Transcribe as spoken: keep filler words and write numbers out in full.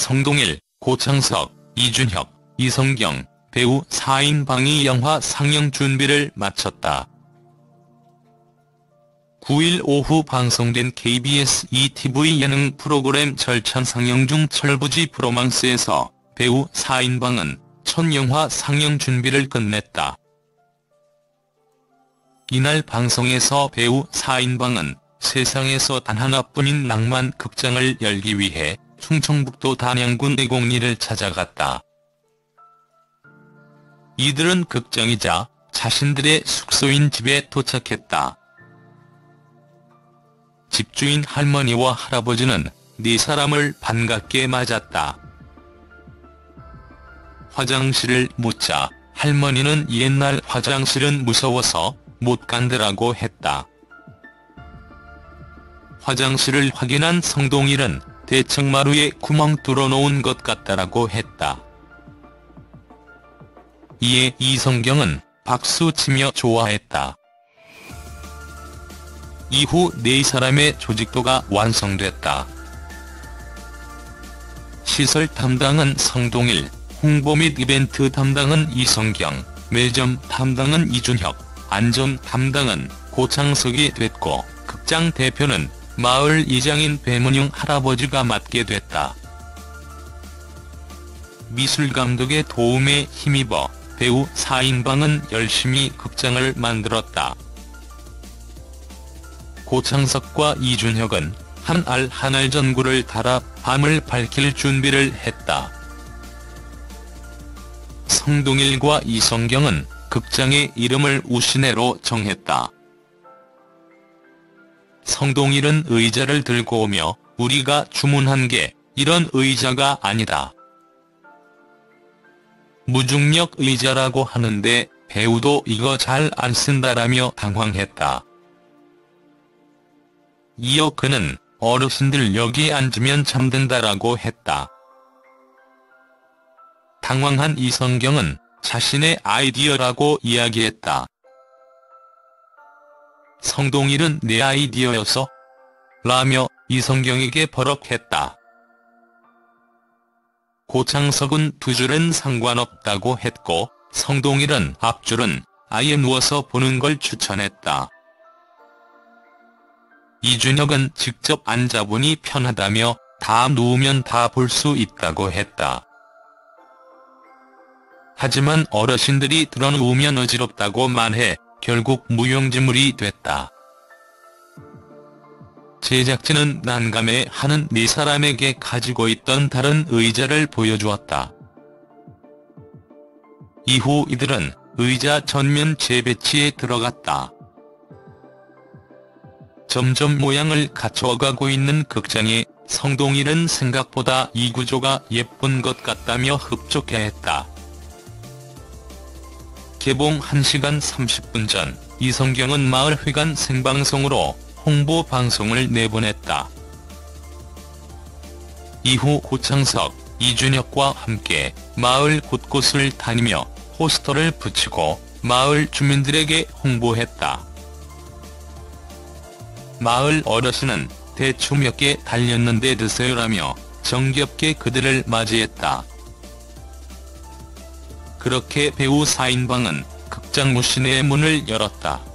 성동일, 고창석, 이준혁, 이성경, 배우 사 인방이 영화 상영 준비를 마쳤다. 구 일 오후 방송된 케이비에스 이 티비 예능 프로그램 절찬 상영 중 철부지 브로망스에서 배우 사 인방은 첫 영화 상영 준비를 끝냈다. 이날 방송에서 배우 사 인방은 세상에서 단 하나뿐인 낭만 극장을 열기 위해 충청북도 단양군 애곡리를 찾아갔다. 이들은 극장이자 자신들의 숙소인 집에 도착했다. 집주인 할머니와 할아버지는 네 사람을 반갑게 맞았다. 화장실을 묻자 할머니는 옛날 화장실은 무서워서 못 간다라고 했다. 화장실을 확인한 성동일은 대청마루에 구멍 뚫어놓은 것 같다라고 했다. 이에 이성경은 박수치며 좋아했다. 이후 네 사람의 조직도가 완성됐다. 시설 담당은 성동일, 홍보 및 이벤트 담당은 이성경, 매점 담당은 이준혁, 안전 담당은 고창석이 됐고 극장 대표는 마을 이장인 배문용 할아버지가 맡게 됐다. 미술감독의 도움에 힘입어 배우 사 인방은 열심히 극장을 만들었다. 고창석과 이준혁은 한 알 한 알 전구를 달아 밤을 밝힐 준비를 했다. 성동일과 이성경은 극장의 이름을 우시네로 정했다. 성동일은 의자를 들고 오며 우리가 주문한 게 이런 의자가 아니다. 무중력 의자라고 하는데 배우도 이거 잘 안 쓴다라며 당황했다. 이어 그는 어르신들 여기 앉으면 잠든다라고 했다. 당황한 이성경은 자신의 아이디어라고 이야기했다. 성동일은 내 아이디어였어? 라며 이성경에게 버럭했다. 고창석은 두 줄은 상관없다고 했고 성동일은 앞줄은 아예 누워서 보는 걸 추천했다. 이준혁은 직접 앉아보니 편하다며 다 누우면 다 볼 수 있다고 했다. 하지만 어르신들이 드러누우면 어지럽다고 말해 결국 무용지물이 됐다. 제작진은 난감해하는 네 사람에게 가지고 있던 다른 의자를 보여주었다. 이후 이들은 의자 전면 재배치에 들어갔다. 점점 모양을 갖춰가고 있는 극장에 성동일은 생각보다 이 구조가 예쁜 것 같다며 흡족해했다. 개봉 한 시간 삼십 분 전 이성경은 마을회관 생방송으로 홍보 방송을 내보냈다. 이후 고창석, 이준혁과 함께 마을 곳곳을 다니며 포스터를 붙이고 마을 주민들에게 홍보했다. 마을 어르신은 대추 몇 개 달렸는데 드세요라며 정겹게 그들을 맞이했다. 그렇게 배우 사 인방은 극장 무시내의 문을 열었다.